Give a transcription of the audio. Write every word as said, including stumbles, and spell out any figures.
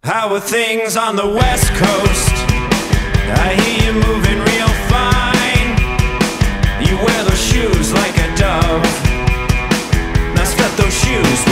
How are things on the West Coast? I hear you moving real fine. You wear those shoes like a dove. Now step those shoes